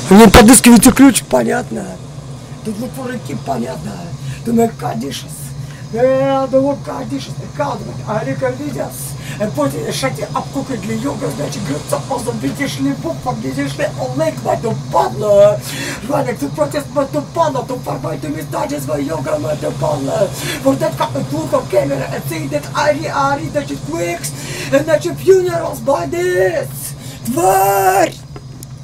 Мне подыскиваете ключ, понятно. Тут лупорыки, понятно. Думаю, кадишес. Думаю, кадишес. Алика видят. Потім шаті обкуки для йога, значить, грицапозом відійшли буквам, відійшли олик, мати падло. Жваник, тут протест мати падло, тут фарбайте містаді свої йога, мати падло. Вортетка, тут камера, цейдет, арі, значить, квикс, значить, funerals by this. Тварь!